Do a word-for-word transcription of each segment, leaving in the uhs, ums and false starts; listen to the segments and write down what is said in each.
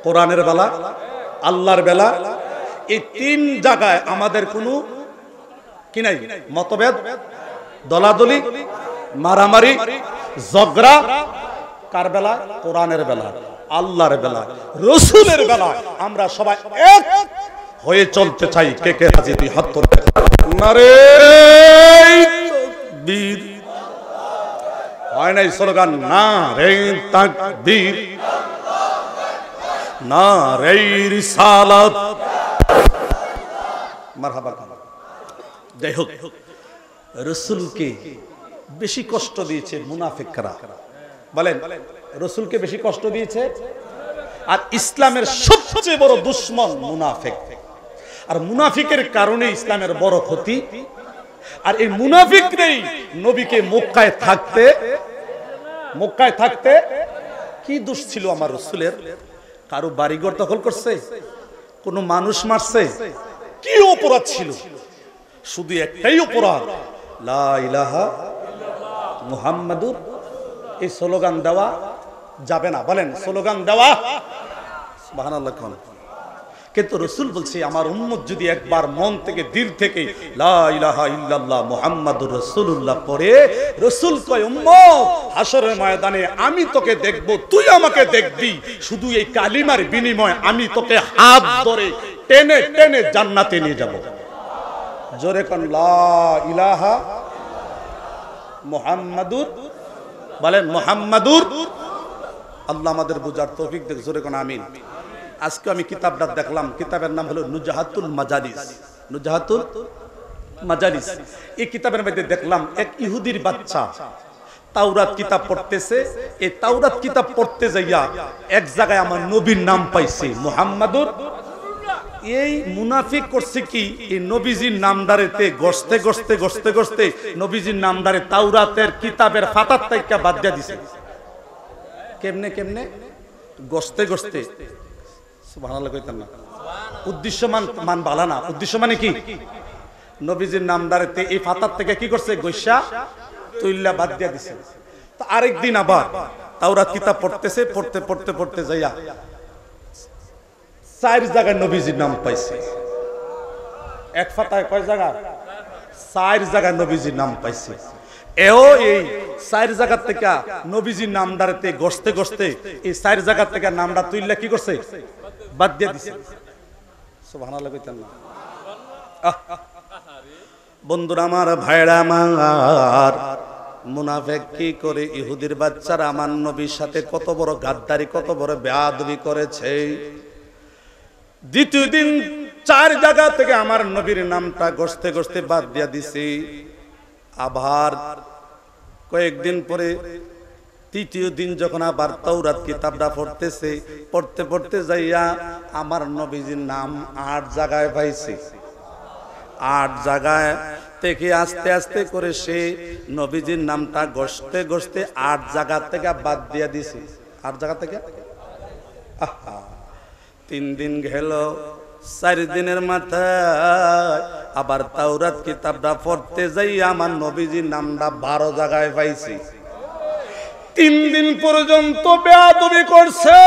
কোরআনের বেলা, আল্লাহর বেলা, এই তিন জায়গায় আমাদের কোনো কি নাই, মতভেদ, দলাদলি, মারামারি, ঝগড়া। কার বেলা? কোরআনের বেলা, আল্লাহর বেলা, রাসূলের বেলা আমরা সবাই এক হয়ে চলতে চাই। কে কে রাজি? দুই হাত তোলো। নারে তাকবীর। হয় নাই স্লোগান? নারে তাকবীর, নারে রিসালাত, মারহাবা। যাই হোক, রাসূলকে বেশি কষ্ট দিয়েছে মুনাফিকরা। বলেন, রাসূলকে বেশি কষ্ট দিয়েছে। আর ইসলামের সবচেয়ে বড় দুশমন মুনাফিক। আর মুনাফিকের কারণে ইসলামের বড় ক্ষতি। আর এই মুনাফিকরাই নবীকে মক্কায় থাকতে মক্কায় থাকতে কি দোষ ছিল আমার রাসূলের? কারো বাড়িঘর দখল করছে? কোনো মানুষ মারছে? কি অপরাধ ছিল? শুধু একটাই অপরাধ, লা ইলাহা মুহাম্মাদুর। এই স্লোগান দেওয়া যাবে না। বলেন, স্লোগান দেওয়া সুবহানাল্লাহ। কিন্তু রাসূল বলছে, আমার উম্মত যদি একবার মন থেকে, দিল থেকে লা ইলাহা ইল্লাল্লাহ মুহাম্মাদুর রাসূলুল্লাহ পড়ে, রাসূল কয়, উম্মত হাশরের ময়দানে আমি তোকে দেখব, তুই আমাকে দেখবি। শুধু এই কালিমার বিনিময়ে আমি তোকে হাত ধরে টেনে টেনে জান্নাতে নিয়ে যাব। জোরে কোন লা ইলাহা মুহাম্মাদুর। বলেন মুহাম্মাদুর। আল্লাহ আমাদের বুঝার তৌফিক দেখ। জোরে কোন আমিন। আজকে আমি কিতাবটা দেখলাম, কিতাবের নাম হলো নুজহাতুল মাজালিস। নুজহাতুল মাজালিস। এই কিতাবের মধ্যে দেখলাম এক ইহুদির বাচ্চা তাওরাত কিতাব পড়তেছে। এই তাওরাত কিতাব পড়তে যাইয়া এক জায়গায় আমার নবীর নাম পাইছে, মুহাম্মাদুর। এই মুনাফিক করছে কি, এই নবীজির নামদারেতে গস্তে গস্তে গস্তে গস্তে নবীজির নামদারে তাওরাতের কিতাবের ফাতার থেকে বাদ দিয়া দিছে। কেমনে কেমনে? গস্তে গস্তে। সুবহানাল্লাহ কইতাম না। উদ্দেশ্য মান মান বালা না। উদ্দেশ্য মানে কি? নবীজির নামদারেতে এই ফাতার থেকে কি করছে? গৈসা তুইল্লা বাদ দিয়া দিছে। তো আরেকদিন আবার তাওরাত কিতাব পড়তেছে, পড়তে পড়তে পড়তে যাইয়া চার জায়গায় নবীজির নাম পাইছে। এক ফাতায় কয় জায়গা? চার জায়গায় নবীজির নাম পাইছে। এও এই চার জায়গা থেকে নবীজির নামদারেতে গস্তে গস্তে এই চার জায়গা থেকে নামটা তুইল্লা কি করছে? বাদ দিয়ে দিছে। সুবহানাল্লাহ কইতেন না। বন্ধুরা আমার, ভাইরা আমার, মুনাফিক কি করে? ইহুদির বাচ্চারা আমার নবীর সাথে কত বড় গাদ্দারি, কত বড় বেয়াদবি করেছে। দ্বিতীয় দিন চার জায়গা থেকে আমার নবীর নামটা গস্তে গস্তে বাদ দিয়া দিছে। আবার কয়েকদিন পরে তৃতীয় দিন যখন আবার তাওরাত কিতাবটা পড়তেছে, পড়তে পড়তে যাইয়া আমার নবীজির নাম আট জায়গায় পাইছে। আট জায়গায় থেকে আস্তে আস্তে করে সে নবীজির নামটা গস্তে গস্তে আট জায়গা থেকে বাদ দিয়া দিছে। আট জায়গা থেকে আহা তিন দিন গেল। চার দিনের মাথায় আবার তাওরাত কিতাবটা পড়তে যাই আমার নবীজির নামটা বারো জায়গায় পাইছি। তিন দিন পর্যন্ত বেয়াদবি করছে,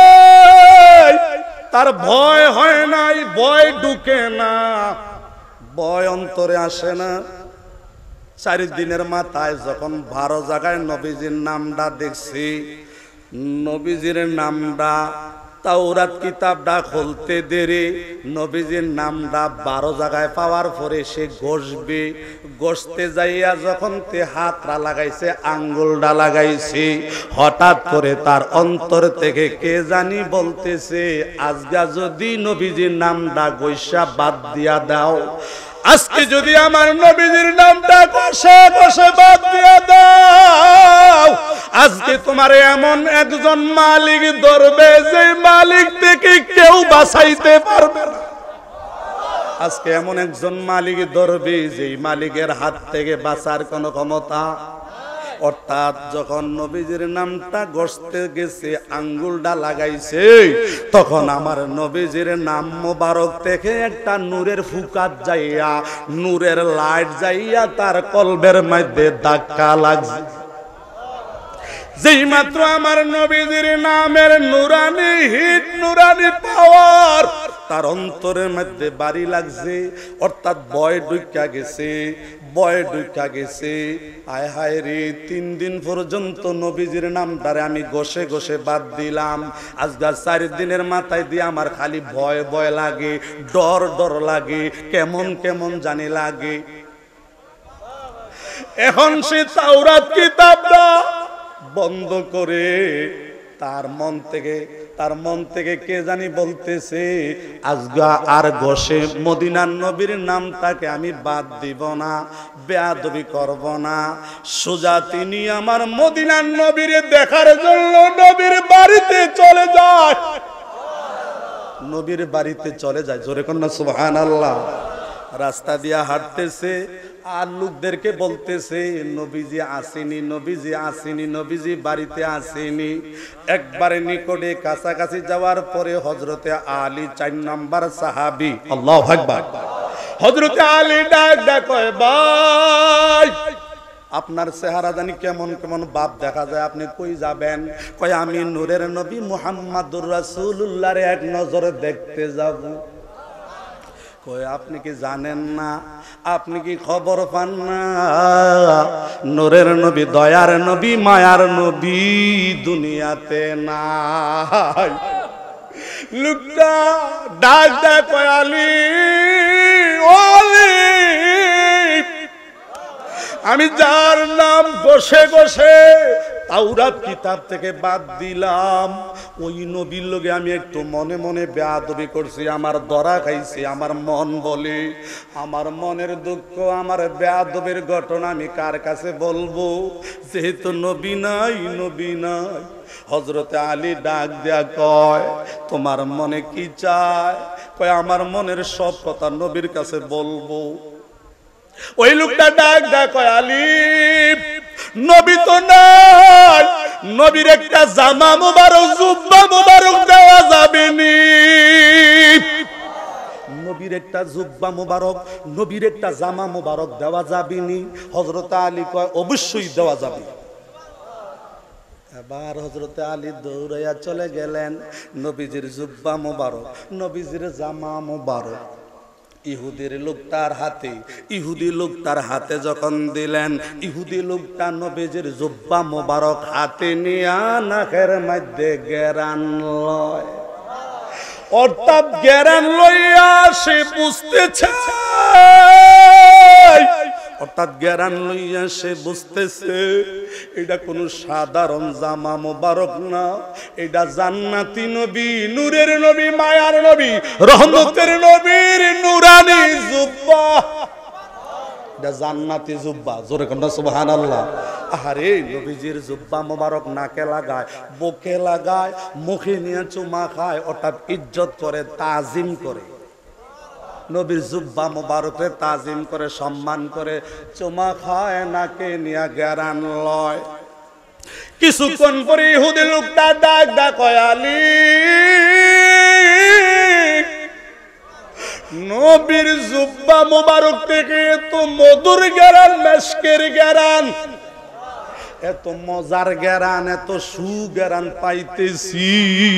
তার ভয় হয় নাই, ভয় ঢুকে না, ভয় অন্তরে আসে না। চার দিনের মাথায় যখন বারো জায়গায় নবীজির নামটা দেখছি, নবীজির নামটা তাওরাত কিতাবটা খুলতে দেরি, নবীজির নামটা বারো জায়গায় পাওয়ার পরে সে ঘষবে। ঘষতে যাইয়া যখন তে হাতটা লাগাইছে, আঙ্গুলটা লাগাইছে, হঠাৎ করে তার অন্তর থেকে কে জানি বলতেছে, আজকে যদি নবীজির নামটা ঘষা বাদ দিয়া দাও, আজকে যদি আমার নবীজির নামটা ঘষে ঘষে বাদ দিয়া দাও, আজকে তোমার এমন একজন মালিক ধরবে যে মালিক থেকে কেউ বাঁচাইতে পারবে না। আজকে এমন একজন মালিক ধরবে যে মালিকের হাত থেকে বাঁচার কোনো ক্ষমতা। অর্থাৎ যখন নবীজির নামটা ঘষতে গেছে, আঙ্গুলটা লাগাইছে, তখন আমার নবীজির নাম মোবারক থেকে একটা নূরের ফুকাত যাইয়া, নূরের লাইট যাইয়া তার কলবের মধ্যে ধাক্কা লাগছে। যেই মাত্র আমার নবীজির নামের নুরানি হিট নুরানি পাওয়ার তার অন্তরের মধ্যে বাড়ি লাগছে, অর্থাৎ ভয় ঢুকা গেছে, ভয় ঢুকা গেছে। আয় হায় রে, তিন দিন পর্যন্ত নবীজির নামটারে আমি ঘষে ঘষে বাদ দিলাম, আজকাল চার দিনের মাথায় দিয়ে আমার খালি ভয় ভয় লাগে, ডর ডর লাগে, কেমন কেমন জানি লাগে। এখন সে তাওরাত কিতাবটা বন্ধ করে তার মন থেকে তার মন থেকে কে জানি বলতেছে, আজগা আর ঘষে মদিনার নবীর নামটাকে আমি বাদ দিব না, বেয়াদবি করব না। সোজা তিনি আমার মদিনার নবীর দেখার জন্য নবীর বাড়িতে চলে যায়, নবীর বাড়িতে চলে যায়। জোরে কন্যা সুবহানাল্লাহ। রাস্তা দিয়া হাঁটতেছে আর লোকদেরকে বলতেছে, নবীজি আসেনি, নবীজি আসেনি, নবীজি বাড়িতে আসেনি। একবারে নিকটে কাছাকাছি যাওয়ার পরে হযরতে আলী চার নাম্বার সাহাবী, আল্লাহু আকবার, হযরতে আলী ডাক ডাক কয়, ভাই আপনার চেহারা জানি কেমন কেমন বাপ দেখা যায়, আপনি কই যাবেন? কয় আমি নূরের নবী মুহাম্মাদুর রাসূলুল্লাহর এক নজরে দেখতে যাব। কয় আপনি কি জানেন না, আপনি কি খবর পান না, নূরের নবী, দয়ার নবী, মায়ার নবী দুনিয়াতে নাই। লোকটা ডাক ডাক কয়, আলী ও আলী, আমি যার নাম ঘষে ঘষে তাওরাত কিতাব থেকে বাদ দিলাম, ওই নবীর লগে আমি একটু মনে মনে বেয়াদবি করছি, আমার ধরা খাইছি। আমার মন বলে, আমার মনের দুঃখ, আমার বেয়াদবির ঘটনা আমি কার কাছে বলবো, যেহেতু নবী নাই, নবী নাই। হযরতে আলী ডাক দেয়া কয়, তোমার মনে কি চায়? কয় আমার মনের সব কথা নবীর কাছে বলবো। ওই লোকটা ডাক ডাক কয়, আলী নবী তো নাই, নবীর একটা জামা মুবারক, জুব্বা মুবারক দেওয়া যাবে নি? নবীর একটা জুব্বা মুবারক, নবীর একটা জামা মুবারক দেওয়া যাবে নি? হযরতে আলী কয়, অবশ্যই দেওয়া যাবে। এবার হযরতে আলী দৌড়াইয়া চলে গেলেন, নবীজির জুব্বা মুবারক, নবীজির জামা মুবারক ইহুদির লোকটার হাতে, ইহুদি লোকটার হাতে যখন দিলেন, ইহুদি লোকটা নবীজির জুব্বা মোবারক হাতে নিয়া নাকের মধ্যে গেরান লয়, অর্থাৎ গেরান লইয়া সে বুঝতেছে, অর্থাৎ গেরান লইয়া সে বুঝতেছে এটা কোনো সাধারণ জামা মোবারক না, এটা জান্নাতি নবী, নূরের নবী, মায়ার নবী, রহমতের নবীর নুরানি জুব্বা, এটা জান্নাতি জুব্বা। জোরে কন্যা সুবহানাল্লাহ। আরে নবীজির জুব্বা মোবারক নাকে লাগায়, বুকে লাগায়, মুখে নিয়ে চুমা খায়, অর্থাৎ ইজ্জত করে, তাজিম করে, নবীর জুব্বা মোবারকে তাজিম করে, সম্মান করে, চুমা খায়, নাকে নিয়ে গেরান লয়। কিছুক্ষণ পরে ইহুদি লোকটা ডাক ডাক কয়, আলী নবীর জুব্বা মোবারক থেকে এত মধুর গেরান, মেশকের গেরান, এত মজার গেরান, এত সুগেরান পাইতেছি।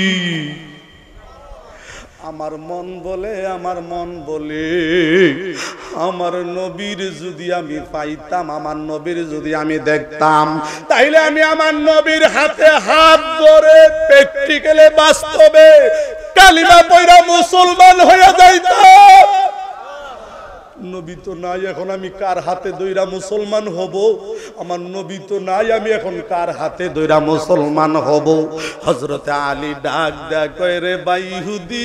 আমার মন বলে, আমার মন বলে, আমার নবীর যদি আমি পাইতাম, আমার নবীর যদি আমি দেখতাম, তাইলে আমি আমার নবীর হাতে হাত ধরে প্র্যাকটিক্যালি, বাস্তবে কালিমা পয়রা মুসলমান হয়ে যাইতাম। নবী তো নাই, এখন আমি কার হাতে দইরা মুসলমান হব? আমার নবী তো নাই, আমি এখন কার হাতে দইরা মুসলমান হব? হযরতে আলী ডাক ডাক কয়, রে ভাই ইহুদি,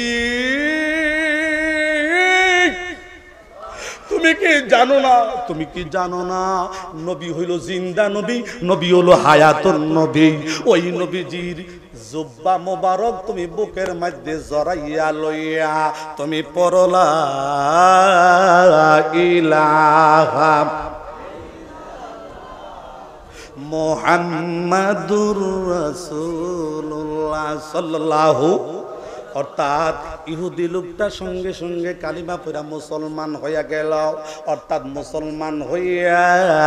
তুমি কি জানো না, তুমি কি জানো না নবী হইল জিন্দা নবী, নবী হলো হায়াতুন নবী। ওই নবীজির জুব্বা মোবারক তুমি বুকের মধ্যে জড়াইয়া লইয়া তুমি পড়লা ইলাহা মুহাম্মাদুর রাসূলুল্লাহ সাল্লাল্লাহু, অর্থাৎ ইহুদি লোকটা সঙ্গে সঙ্গে কালিমা পড়া মুসলমান হইয়া গেল। অর্থাৎ মুসলমান হইয়া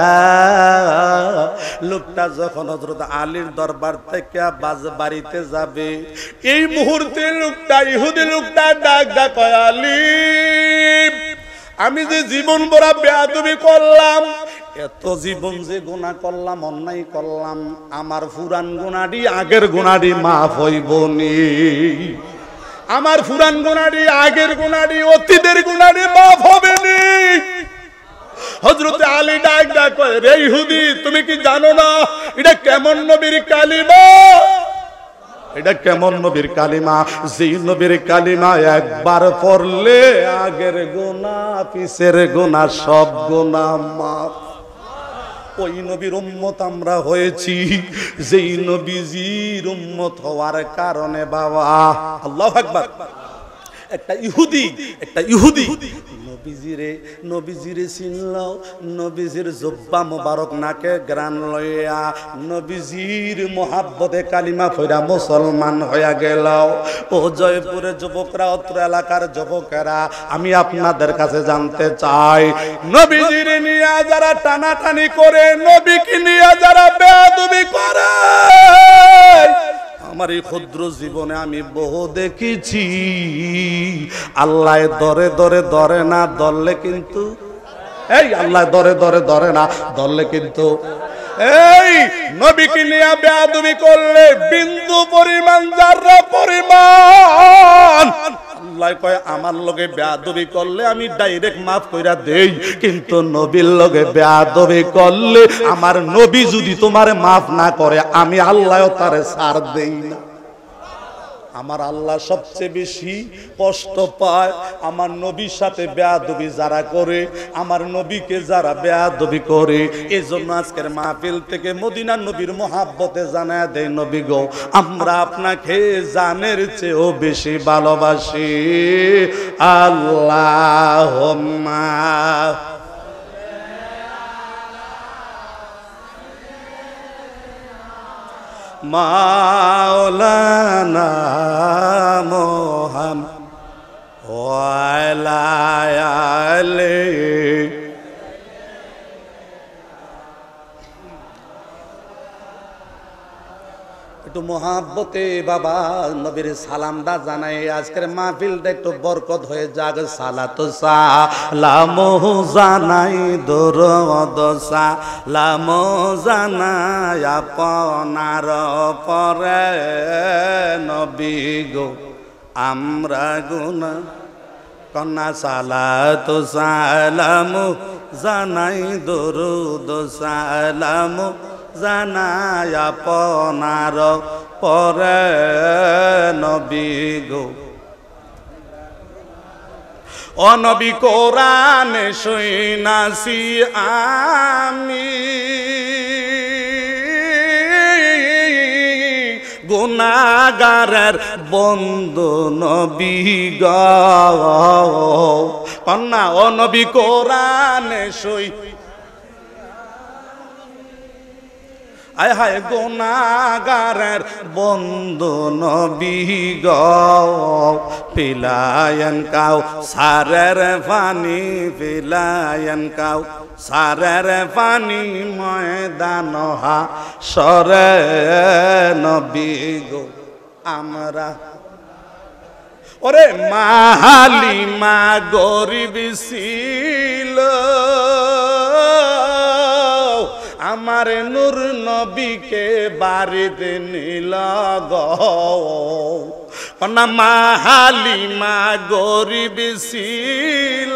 লোকটা যখন হযরত আলীর দরবার থেকে বাজ বাড়িতে যাবে, এই মুহূর্তে লোকটা ইহুদি লোকটা ডাক ডাক কয়, আলী আমি যে জীবন ভরা বেয়াদবি করলাম, এত জীবন যে গুনাহ করলাম, অন্যায় করলাম, আমার পুরান গুনাহটি আগের গুনাহটি মাফ হইব নি? আমার পুরান গুনাহটি আগের গুনাহটি অতীতের গুনাহটি মাফ হবে নি? হযরত আলী ডাক ডাক কয়, রে ইহুদি তুমি কি জানো না এটা কেমন নবীর কালিমা? এটা কেমন নবীর কালিমা? যেই নবীর কালিমা একবার পড়লে আগের গুনাহ পিছের গুনাহ সব গুনাহ মাফ। ওই নবীর উম্মত আমরা হয়েছি, যেই নবীজির উম্মত হওয়ার কারণে বাবা আল্লাহু আকবার, একটা ইহুদি একটা ইহুদি নবীজিরে নবীজিরে চিনলো, নবীজির জুব্বা মোবারক নাকে গ্রান লইয়া নবীজির মোহাব্বতে কালিমা পড়া মুসলমান হইয়া গেল। ও জয়পুরের যুবকরা, অত্র এলাকার যুবকেরা, আমি আপনাদের কাছে জানতে চাই, নবীজিরে নিয়ে যারা টানাটানি করে, নবীকে নিয়ে যারা বেয়াদবি করে, আমার এই ক্ষুদ্র জীবনে আমি বহু দেখেছি। আল্লাহ দরে দরে ধরে না, ধরলে কিন্তু এই আল্লাহ দরে দরে ধরে না, ধরলে কিন্তু এই নবীকে নিয়ে বেয়াদবি করলে বিন্দু পরিমাণ যারা পরিমাণ আল্লাহ কয় আমার লগে বেয়াদবি করলে আমি ডাইরেক্ট মাফ কইরা দেই, কিন্তু নবীর লগে বেয়াদবি করলে আমার নবী যদি তোমারে মাফ না করে আমি আল্লাহও তারে ছাড় দেই না। আমার আল্লাহ সবচেয়ে বেশি কষ্ট পায় আমার নবীর সাথে বেয়াদবি যারা করে, আমার নবীকে যারা বেয়াদবি করে। এজন্য আজকের মাহফিল থেকে মদিনার নবীর মহাব্বতে জানায় দেয়, নবী গো আমরা আপনাকে জানের চেয়েও বেশি ভালোবাসি। আল্লাহুম্মা মাওলানা মুহাম্মদ ওয়া আলা আলিহি। একটু মহাব্বতে বাবা নবীর সালামটা জানাই, আজকের মাহফিলটা একটু বরকত হয়ে যাক। সালাতু সালামু জানাই দরুদ সালামু জানাই আপনার পরে নবী গো আমরা গুনাহ কন্যা। সালাতু সালামু জানাই দরুদ সালামু জানাই আপনার পরে নবী গো। ও নবী কোরআনে শুনাছি আমি গুনাহগারের বন্ধু নবী গো। কন্যা ও নবী কোরআনে শুই আয় হায় গুনাহগারের বন্ধু নবী গো। পিলায়ন কাউ সারের পানি, পিলায়ন কাউ সারের পানি ময়দান হাসরে নবী গো আমরা। ওরে মাহালিমা গরিব ছিল, আমার নূর নবীকে বাড়িতে নিল গো। না মাহালিমা গরিব ছিল,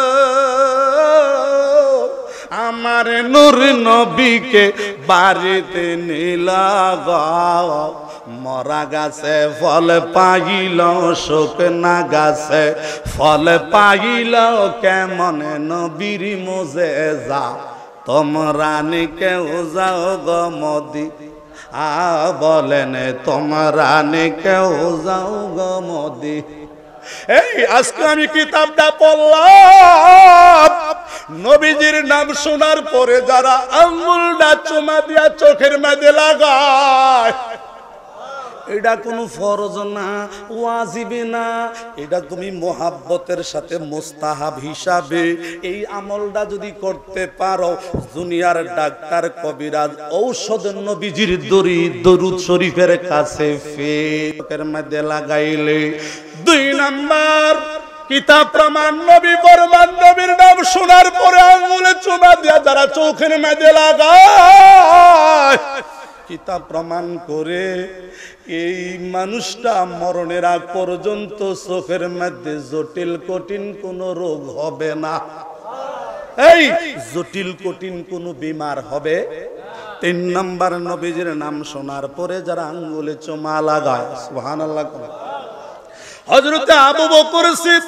আমার নূর নবীকে বাড়িতে নিল গো। মরা গাছে ফল পাইল, শুকনা গাছে ফল পাইল, কেমন নবীর মুজেজা তোমরা নি কেউ যাও গো মদি আ বলেন তোমরা নি কেউ যাও গো মদি। এই আজকে আমি কিতাবটা পড়লাম, নবীজির নাম শোনার পরে যারা আঙ্গুলটা চুমা দিয়া চোখের মধ্যে লাগায়, এটা কোনো ফরজ না, ওয়াজিব না, এটা তুমি মোহাব্বতের সাথে মুস্তাহাব হিসাবে এই আমলটা যদি করতে পারো, দুনিয়ার ডাক্তার কবিরাজ ঔষধ নবীজির দরুদ শরীফের কাছে ফেকের মধ্যে লাগাইলে। দুই নাম্বার কিতাব প্রমাণ, নবী ফরমান, নবীর নাম শোনার পরে আঙ্গুলে চুমা দিয়া যারা চোখের মধ্যে লাগায়, কিতাব প্রমাণ করে এই মানুষটা মরণের আগ পর্যন্ত চোখের মধ্যে জটিল কঠিন কোন রোগ হবে না, এই জটিল কঠিন কোন বিমার হবে। তিন নাম্বার, নবীজির নাম শোনার পরে যারা আঙ্গুলে চুমা লাগায়, সুবহানাল্লাহ, হযরত আবু বকর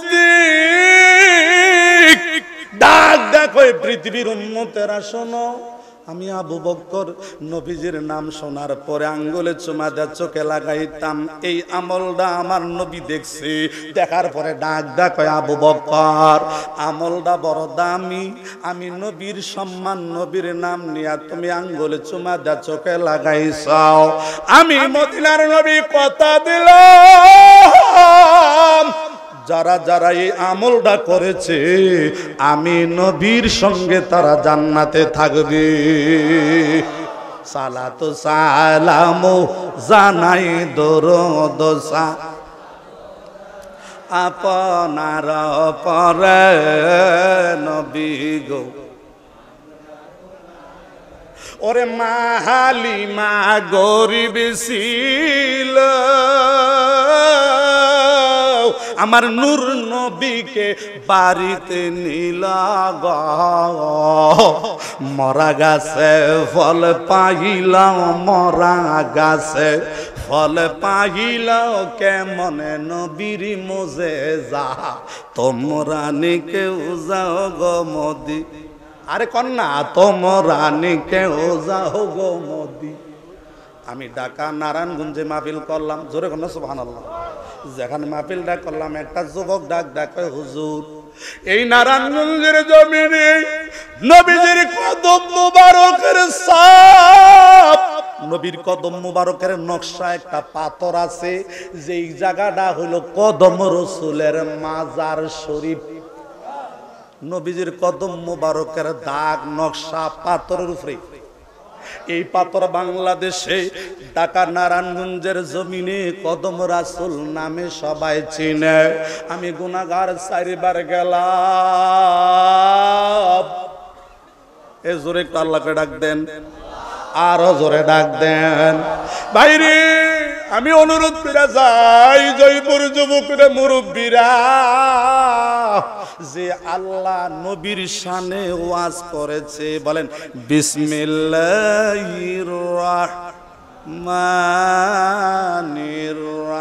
সিদ্দিক ডাক ডাক হয়ে পৃথিবীর উম্মতেরা শোনো, আমি আবু বকর নবীজির নাম শোনার পরে আঙ্গুলে চুমা দিয়ে চোখে লাগাইতাম, এই আমলটা আমার নবী দেখছে, দেখার পরে ডাক ডাক হয় আবু বকর আমলটা বড় দামি, আমি নবীর সম্মান নবীর নাম নিয়া তুমি আঙ্গুলে চুমা দিয়ে চোখে লাগাইছাও, আমি মদিনার নবী কথা দিলাম যারা যারা এই আমলটা করেছে আমি নবীর সঙ্গে তারা জান্নাতে থাকবে। সালাতু সালামু জানাই দরুদ আপনার পরে নবী গো, ওরে মা হালিমা গরিব ছিল, আমার নূর নবীকে বাড়িতে নিলা গো, মরা গাছে ফল পাইলাম, মরা গাছে ফল পাইলাম, কেমনে নবীর মোজেজা, তোমরা নি কেউ যাও গো মদি, আরে কন্যা তোমরা নি কেউ যাও গো মদি। আমি ঢাকা নারায়ণগঞ্জে মাহফিল করলাম, জোরে কন্যা সুবহানাল্লাহ, যেখানে মাহফিলটা করলাম একটা যুবক ডাক ডাকে, হুজুর এই নারায়ণগঞ্জের জমিনে নবীজির কদম মুবারকের ছাপ, নবীর কদম মুবারকের নকশা একটা পাথর আছে, যেই জায়গাটা হলো কদম রসুলের মাজার শরীফ, নবীজির কদম মুবারকের দাগ নকশা পাথরের উপরে, এই পাথর বাংলাদেশে ঢাকা নারায়ণগঞ্জের জমিনে কদম রাসূল নামে সবাই চিনে। আমি গুনাহগার চারিবার গেলাম, এ জোরে একটু আল্লাহকে ডাক দেন, আরো জোরে ডাক দেন ভাইরে। আমি অনুরোধ করে যাই জয়পুর যুবকরা মুরব্বীরা, যে আল্লাহ নবীর শানে ওয়াজ করেছে, বলেন বিসমিল্লাহির রাহমানির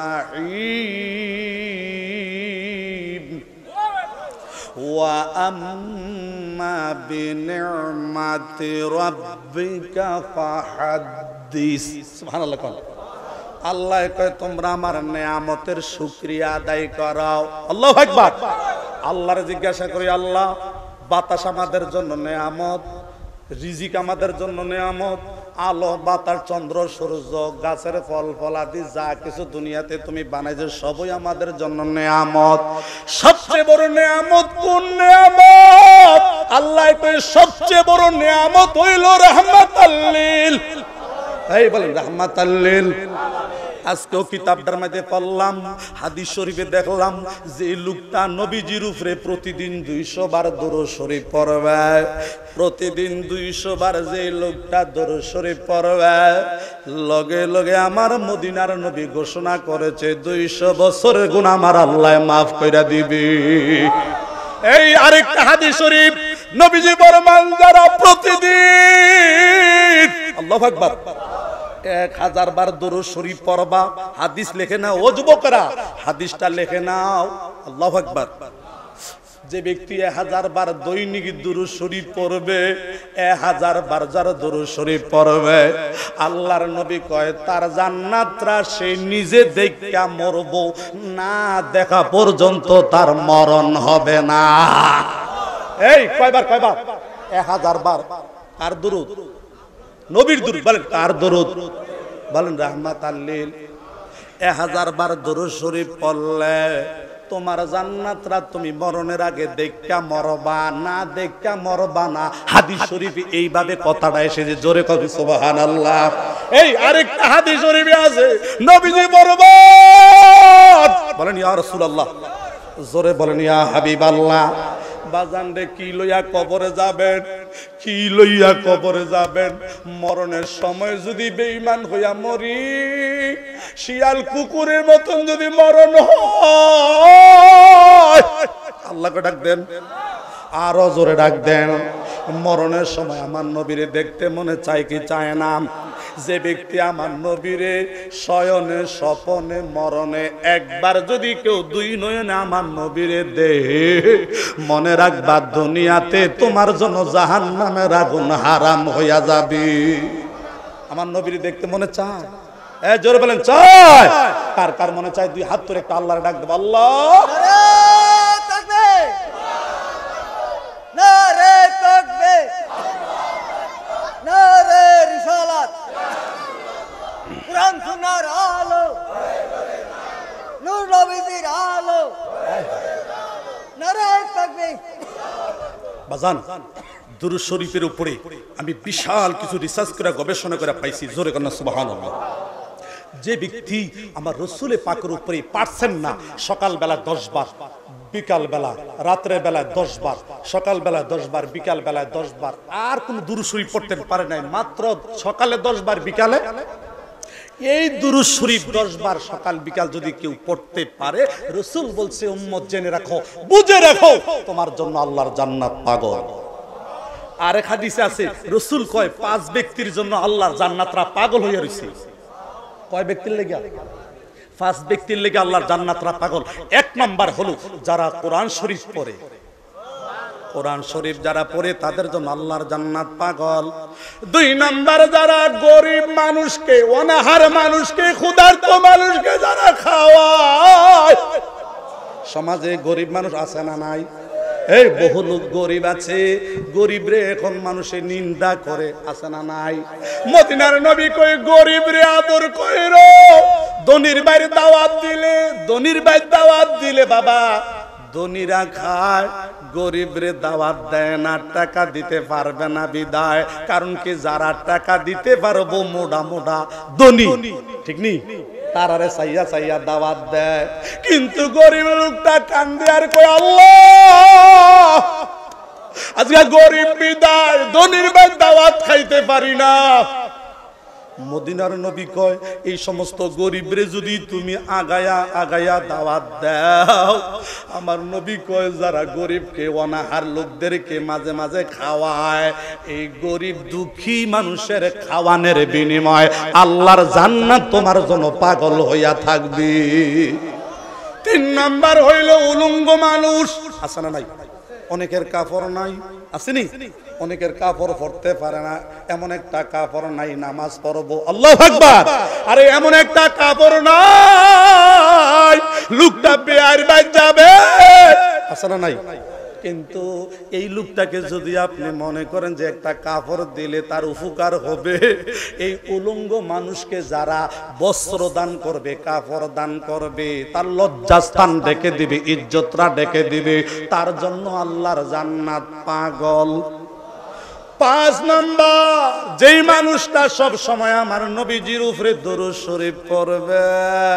রাহিম, ওয়া আম্মা বিনি'মাতি রাব্বিকা ফাহাদ্দিস। সুবহানাল্লাহ। আল্লাহ কয় তোমরা আমার নেয়ামতের শুকরিয়া আদায় করো। আল্লাহু আকবার। আল্লাহর জিজ্ঞাসা করি, আল্লাহ বাতাস আমাদের জন্য নেয়ামত, রিজিক আমাদের জন্য নেয়ামত, আলো বাতাস চন্দ্র সূর্য গাছের ফল ফলাদি যা কিছু দুনিয়াতে তুমি বানাইছো সবই আমাদের জন্য নেয়ামত। সবচেয়ে বড় নেয়ামত কোন নেয়ামত? আল্লাহ কয় সবচেয়ে বড় নেয়ামত হইল রাহমাতাল লিল। এই বলেন রাহমাতাল লিল। আজকেও কিতাবটার মধ্যে পড়লাম, হাদিস শরীফে দেখলাম যে লোকটা নবীজির উপরে প্রতিদিন দুইশো বার দরুদ শরীফ পড়বে, প্রতিদিন দুইশো বার যে লোকটা দরুদ শরীফ পড়বে, লগে লগে আমার মদিনার নবী ঘোষণা করেছে দুইশো বছরের গুনাহ আমার আল্লাহ মাফ কইরা দিবে। এই আরেকটা হাদিস শরীফ নবীজি ফরমান, যারা প্রতিদিন আল্লাহু আকবার এক হাজার বার দরুদ শরীফ পড়বা, হাদিস লেখে নাও ও যুবকরা, হাদিসটা লেখে নাও। আল্লাহু আকবার। যে ব্যক্তি এক হাজার বার দৈনিক দরুদ শরীফ পড়বে, এক হাজার বার যারা দরুদ শরীফ পড়বে, আল্লাহর নবী কয় তার জান্নাতরা সে নিজে দেখা মরবো না দেখা পর্যন্ত তার মরণ হবে না। এই কয়বার কয়বার? এক হাজার বার। কার দরুদ? নবীর দরুদ। বলেন কার দরুদ? বলেন রাহমাতাল লিল। এক হাজার বার দরুদ শরীফ পড়লে তোমার জান্নাতরা তুমি মরণের আগে দেখা মরবা না, দেখা মরবা না। হাদিস শরীফে এইভাবে কথাটা এসেছে, জোরে কবি সুবহানাল্লাহ। এই আরেকটা হাদিস শরীফে আছে, নবীজি বরবাদ বলেন ইয়া রাসূলুল্লাহ, জোরে বলেন ইয়া হাবিবাল্লাহ। বাজান রে কি লইয়া কবরে যাবেন, কি লইয়া কবরে যাবেন? মরণের সময় যদি বেঈমান হইয়া মরি, শিয়াল কুকুরের মতন যদি মরণ হয়, আল্লাহকে ডাক দেন, আরো জোরে ডাক দেন। মরণের সময় আমার নবীরে দেখতে মনে চায় কি চায় না? যে ব্যক্তি আমার নবীরে শয়নে স্বপনে মরণে একবার যদি কেউ দুই নয়নে আমার নবীরে দেহে, মনে রাখবা দুনিয়াতে তোমার জন্য জাহান্নামের আগুন হারাম হইয়া যাবে। আমার নবীরে দেখতে মনে চায়? এ জোরে বলেন চায়? কার কার মনে চায়? দুই হাত ধরে একটা আল্লাহর ডাক দেব, আল্লাহ নারে তাকবীর, নারে রিসালাত, কুরআন সুন্নাহর আলো, নূর নবীর আলো, নারে তাকবীর। বাজান দুরূদ শরীফের উপরে আমি বিশাল কিছু রিসার্চ করে গবেষণা করে পাইছি, জোরে কন্যা সুবহানাল্লাহ। যে ব্যক্তি আমার রসুলে পাকের উপরে পারছেন না, সকাল বেলা দশ বার, বিকাল বেলা, রাত্রে বেলায় দশ বার, সকাল বেলায় দশ বার, বিকাল বেলায় দশ বার, আর কোন দুরূদ শরীফ পড়তে পারে নাই, মাত্র সকালে দশ বার, বিকালে এই দুরূদ শরীফ দশ বার সকাল বিকাল যদি কেউ পড়তে পারে, রাসূল বলছে উম্মত জেনে রাখো, বুঝে রাখো, তোমার জন্য আল্লাহর জান্নাত পাগল। আরেক হাদিসে আছে, রাসূল কয় পাঁচ ব্যক্তির জন্য আল্লাহর জান্নাতরা পাগল হইয়া রইছে। কয় ব্যক্তির লেগে? পাঁচ ব্যক্তির লেগে আল্লাহর জান্নাতরা পাগল। এক নাম্বার হলো যারা কোরআন শরীফ পড়ে, কোরআন শরীফ যারা পড়ে তাদের জন্য আল্লাহর জান্নাত পাগল। দুই নাম্বার যারা গরিব মানুষকে, অনাহার মানুষকে, ক্ষুধার্ত মানুষকে যারা খাওয়ায়। সমাজে গরিব মানুষ আছে না নাই? এই বহু লোক গরিব আছে, গরিব রে এখন মানুষে নিন্দা করে, আছে না নাই? মদিনার নবী কই গরিব রে আদর কইরো, ধনীর বাইরে দাওয়াত দিলে, ধনীর বাইরে দাওয়াত দিলে বাবা ধনীরা খায়, গরিব রে দাওয়াত দেয় না, টাকা দিতে পারবে না বিদায়। কারণ কি যারা টাকা দিতে পারবো মোটা মোটা ধনী, ঠিক নি, তারারে সাইয়া সাইয়া দাওয়াত দেয়। কিন্তু গরিব লোকটা কান্দে আর কই আল্লাহ আজকে গরিব বিদায়, ধনীর ভাই দাওয়াত খাইতে পারি না। মদিনার নবী কয় এই সমস্ত গরিবরে যদি তুমি আগায়া আগায়া দাওয়াত দাও, আমার নবী কয় যারা গরিবকে, অনাহার লোকদেরকে মাঝে মাঝে খাওয়ায়, এই গরিব দুঃখী মানুষের খাওয়ানোর বিনিময় আল্লাহর জান্নাত তোমার জন্য পাগল হইয়া থাকবে। তিন নাম্বার হইল উলঙ্গ মানুষ, আছে না নাই? অনেকের কাপড় নাই, আসেনি? অনেকের কাপড় পরতে পারে না, এমন একটা কাপড় নাই নামাজ পড়বো, আল্লাহু আকবার, আরে এমন একটা কাপড় নাই লোকটা বেয়ার বাইর যাবে, আছে না নাই? কিন্তু এই লোকটাকে যদি আপনি মনে করেন যে একটা কাপড় দিলে তার উপকার হবে, এই উলঙ্গ মানুষকে যারা বস্ত্র দান করবে, কাপড় দান করবে, তার লজ্জাস্থান ডেকে দিবে, ইজ্জতরা ডেকে দিবে, তার জন্য আল্লাহর জান্নাত পাগল। পাঁচ নাম্বার, যেই মানুষটা সব সময় আমার নবীজির উপরে দরুদ শরীফ পড়বে,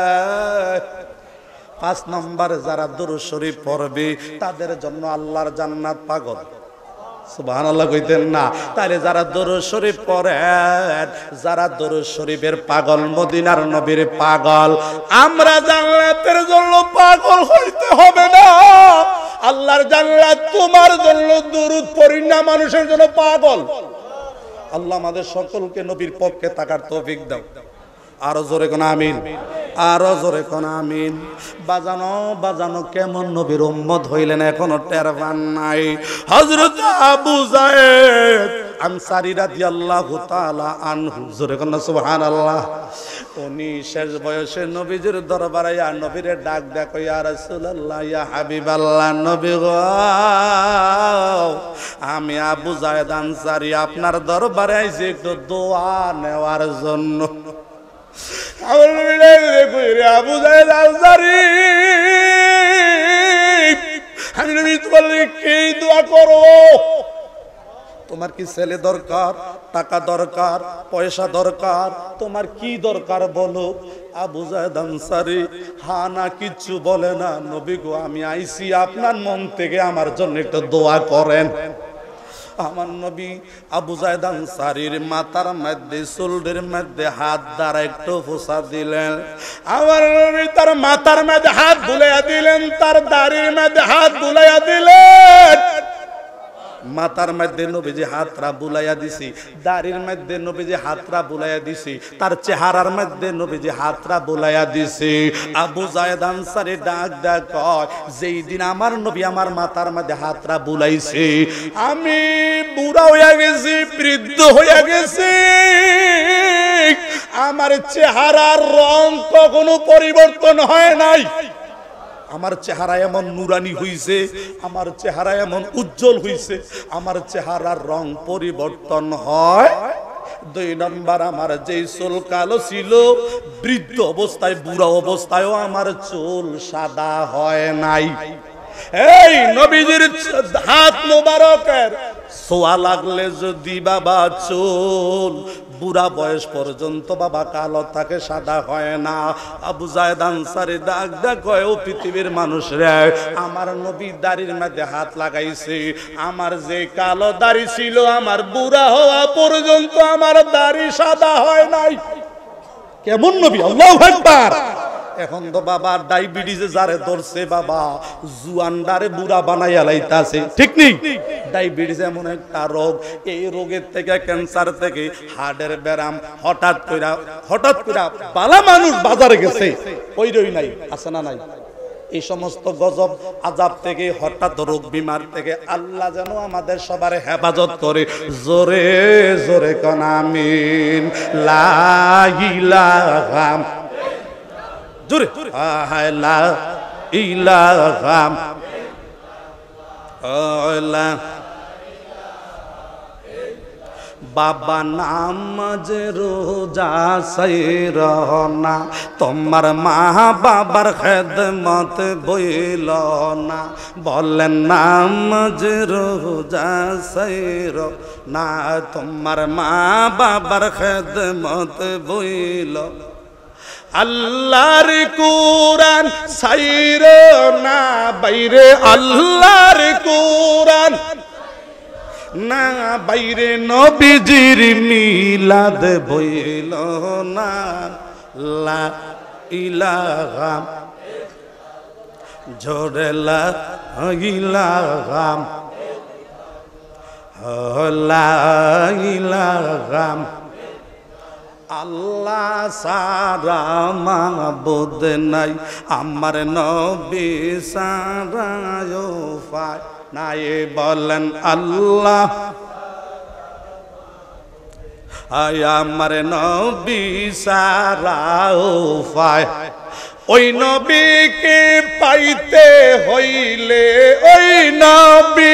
পাঁচ নম্বরে যারা দরুদ শরীফ পড়বে তাদের জন্য আল্লাহর জান্নাত পাগল। সুবহানাল্লাহ কইতেন না? তাহলে যারা দরুদ শরীফ পড়েন, যারা দরুদ শরীফের পাগল, মদিনার নবীর পাগল, আমরা জান্নাতের জন্য পাগল হইতে হবে না। আল্লাহর জান্নাত তোমার জন্য, দরুদ পড়ি না মানুষের জন্য পাগল। আল্লাহ আমাদের সকলকে নবীর পক্ষে থাকার তৌফিক দাও। আরো জোরে কোন আমিন, আরো জোরে কোন আমিন। বাজানো বাজানো কেমন নবীর উম্মত হইলেন এখনো টের পান নাই। হযরত আবু যায়েদ আনসারী রাদিয়াল্লাহু তাআলা আনহু, জোরে কোন সুবহানাল্লাহ। উনি শেষ বয়সে নবীজির দরবারে ইয়া নবীরে ডাক দেয়, ইয়া রাসূলুল্লাহ, ইয়া হাবিবাল্লাহ, নবী গো, আমি আবু যায়েদ আনসারী আপনার দরবারে আইছি একটু দোয়া নেওয়ার জন্য। আমার নবী ডাকতে কইরে আবু জাহেল আনসারী, আমি নবী তোমার কি দোয়া করো? তোমার কি ছেলে দরকার, টাকা দরকার, পয়সা দরকার, তোমার কি দরকার বলো? আবু জাহেল আনসারী হা না কিচ্ছু বলে না। নবী গো, আমি আইছি আপনার মন থেকে, আমার জন্য একটু দোয়া করেন। আমার নবী আবু জাহেল আনসারীর মাথার মধ্যে চুলের মধ্যে হাত দ্বারা একটু ফোঁসা দিলেন। আমার নবী তার মাথার মধ্যে হাত বুলাইয়া দিলেন, তার দাড়ির মধ্যে হাত বুলাইয়া দিলেন। মাথার মধ্যে নবীজি হাতরা বুলাইয়া দিছি, দাড়ির মধ্যে নবীজি হাতরা বুলাইয়া দিছি, তার চেহারার মধ্যে নবীজি হাতরা বুলাইয়া দিছি। আবু জাহেল আনসারী ডাক ডাক কয়, যেই দিন আমার নবী আমার মাথার মধ্যে হাতরা বুলাইছে, আমি বুড়া হইয়া গেছি, বৃদ্ধ হইয়া গেছি, আমার চেহারার রং কখনো পরিবর্তন হয় নাই। আমার চেহারা এমন নুরানি হইছে, আমার চেহারা এমন উজ্জ্বল হইছে, আমার চেহারার রং পরিবর্তন হয়। দুই নম্বর, আমার যেই চুল কালো ছিল, বৃদ্ধ অবস্থায় বুড়া অবস্থায়ও আমার চুল সাদা হয় নাই। এই নবীজির হাত মোবারকের ছোঁয়া লাগলে যদি বাবা চুল বুড়া বয়স পর্যন্ত বাবা কালো থাকে, সাদা হয় না। আবু জাহেল আনসারী ডাক ডাক কয়, ও পৃথিবীর মানুষরা, আমার নবী দাড়ির মধ্যে হাত লাগাইছে, আমার যে কালো দাড়ি ছিল, আমার বুড়া হওয়া পর্যন্ত আমার দাড়ি সাদা হয় নাই। কেমন নবী! আল্লাহু আকবার। এখন তো বাবা ডায়াবেটিসে যারে ধরছে, বাবা জুয়ানদারে বুড়া বানাইয়া লাইতাছে, ঠিক নেই? ডায়াবেটিস এমন একটা রোগ, এই রোগের থেকে, ক্যান্সার থেকে, হার্টের ব্যারাম, হঠাৎ কইরা হঠাৎ কইরা বালা মানুষ বাজারে গেছে, ওই রই নাই, আছে না নাই? এই সমস্ত গজব আযাব থেকে, হঠাৎ রোগ বিমার থেকে আল্লাহ যেন আমাদের সবার হেফাজত করে। জোরে জোরে কোন আমিন। লা ইলাহা জোরে লা ইলাহা ইল্লাল্লাহ। বাবা নামাজ রোজা সাইর না, তোমার মা বাবার খেদমত বইল না। বলেন নামাজ রোজা সাইর না, তোমার মা বাবার খেদমত বইল। আল্লাহর কুরআন সাইর না বাইরে, আল্লাহর কুরআন না বাইরে, নবীজির মিলাদ বইল না। লা ইলাহা জোরে লা ইলাহা, লা ইলাহা আল্লাহ সারা মাবুদ নাই, আমার নবী সারা উপায় নাই। বলেন আল্লাহ, আয় আমার নবী সারা উপায়। ওই নবীকে পাইতে হইলে, ওই নবী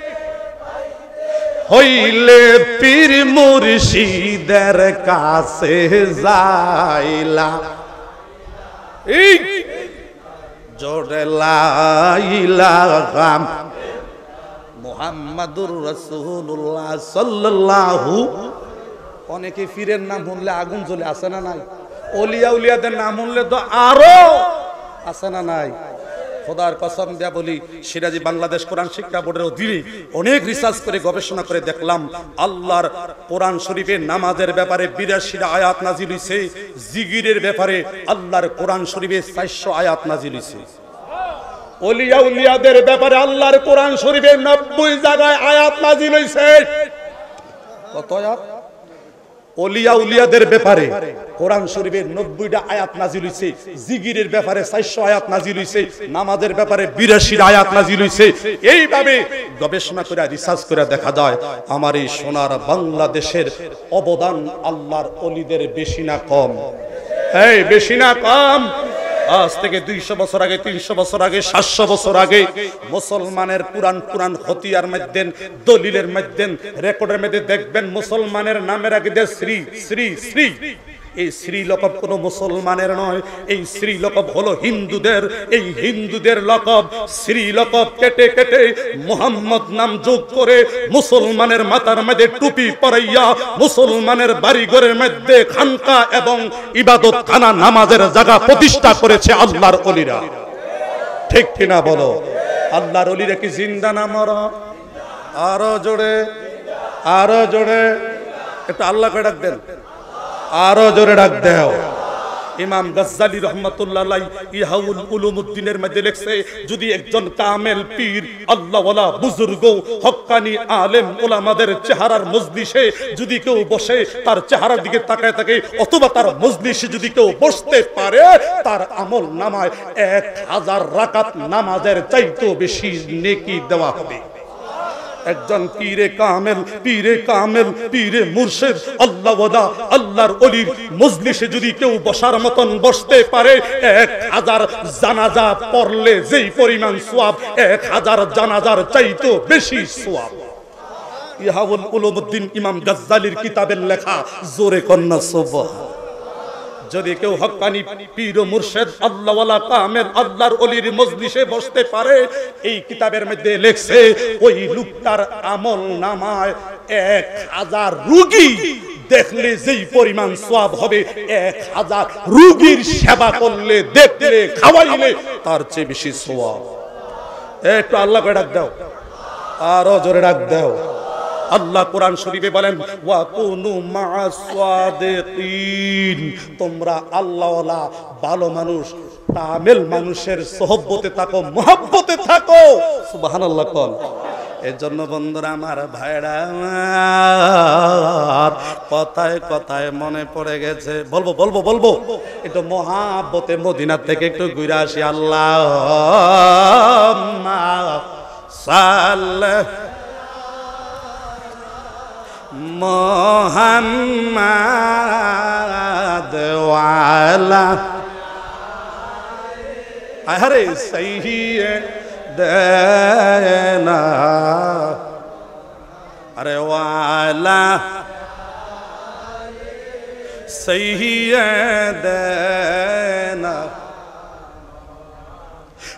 হইলে পীর মুর্শিদের কাছে যাইলা। এই জোরে লা ইলাহা মুহাম্মাদুর রাসূলুল্লাহ সাল্লাল্লাহু। অনেকে পীরের নাম শুনলে আগুন জ্বলে, আছে না নাই? ওলিয়া উলিয়াদের নাম শুনলে তো আরো, আছে না নাই? খোদার কসম দেয়া বলি, সিরাজি বাংলাদেশ কোরআন শিক্ষা বোর্ডের অধীনে অনেক রিসার্চ করে গবেষণা করে দেখলাম, আল্লাহর কোরআন শরীফে নামাজের ব্যাপারে বিরাশিটা আয়াত নাজিল হইছে, জিকিরের ব্যাপারে আল্লাহর কোরআন শরীফে চারশো আয়াত নাজিল হইছে। ওলিয়া উলিয়াদের ব্যাপারে আল্লাহর কোরআন শরীফে নব্বই জায়গায় আয়াত নাজিল হইছে। কত আয়াত? ওলিয়া উলিয়াদের ব্যাপারে কোরআন শরীফের নব্বইটা আয়াত নাজিল হইছে, জিকিরের ব্যাপারে চারশো আয়াত নাজিল হইছে, নামাজের ব্যাপারে বিরাশিটা আয়াত নাজিল হইছে। এইভাবে গবেষণা করে রিসার্চ করে দেখা যায় আমার এই সোনার বাংলাদেশের অবদান আল্লাহর ওলিদের বেশি না কম? এই বেশি না কম? আজ থেকে দুইশো বছর আগে, তিনশো বছর আগে, সাতশো বছর আগে মুসলমানের পুরান পুরান হতিয়ার মধ্যে, দলিলের মধ্যে, রেকর্ডের মধ্যে দেখবেন মুসলমানের নামের আগে শ্রী শ্রী শ্রী এই শ্রীলকব কোনো মুসলমানের নয়, এই শ্রীলকব হলো হিন্দুদের। এই হিন্দুদের লকব শ্রীলকব কেটে কেটে মুহাম্মদ নাম যোগ করে মুসলমানের মাথার মধ্যে টুপি পরাইয়া মুসলমানের বাড়িঘরের মধ্যে খানকা এবং ইবাদতখানা নামাজের জায়গা প্রতিষ্ঠা করেছে আল্লাহর ওলিরা। ঠিক কিনা বলো? আল্লাহর ওলিরা কি জিন্দা না মরা? আরো জোরে, আরো জোরে একটু আল্লাহকে ডাক দেন, আরো জোরে ডাক দেও। ইমাম গাজ্জালি রাহমাতুল্লাহ আলাইহি ইহাউল উলুমউদ্দিনের মধ্যে লেখছে, যদি একজন কামেল পীর আল্লাহওয়ালা বুজুর্গ হক্কানি আলেম ওলামাদের চেহারার মজলিসে যদি কেউ বসে, তার চেহারার দিকে তাকায় থাকে, অথবা তার মজলিসে যদি কেউ বসতে পারে, তার আমল নামায় এক হাজার রাকাত নামাজের চাইতেও বেশি নেকি দেওয়া হবে। একজন পীরে কামেল, পীরে কামেল, পীরে মুর্শিদ আল্লাহওয়ালা আল্লাহর ওলির মজলিসে যদি কেউ বসার মতন বসতে পারে, এক হাজার জানাজা পড়লে যেই পরিমাণ সওয়াব, এক হাজার জানাজার চাইতেও বেশি সওয়াব। ইহাউল উলুমউদ্দিন ইমাম গাজ্জালির কিতাবের লেখা, জোরে কন্যা সুবহান। যদি কেউ হক্কানি পীর ও মুর্শিদ আল্লাহওয়ালা কামেল আল্লাহর ওলির মজলিসে বসতে পারে, এই কিতাবের মধ্যে লেখছে ওই লোকটার আমল নামায় এক হাজার রোগী দেখলে যেই পরিমাণ সওয়াব হবে, এক হাজার রোগীর সেবা করলে, দেখলে, খাওয়াইলে তার চেয়ে বেশি সওয়াব। একটু আল্লাহকে ডাক দাও, আরো জোরে ডাক দাও। আল্লাহ কোরআন শরীফে বলেন, ওয়া কুনু মা'আস সাদিকিন, তোমরা আল্লাহওয়ালা ভালো মানুষ কামেল মানুষের সোহবতে থাকো, মুহাব্বতে থাকো। সুবহানাল্লাহ কোন। এর জন্য বন্ধুরা আমার, ভাইরা আমার, কথায় কথায় মনে পড়ে গেছে, বলবো বলবো বলবো একটু মুহাব্বতে মদিনা থেকে একটু ঘুরে আসি। আল্লাহুম্মা সাল্লি মুহাম্মাদ ওয়ালা আরে সাইয়্যিদানা, আরে ওয়ালা সাইয়্যিদানা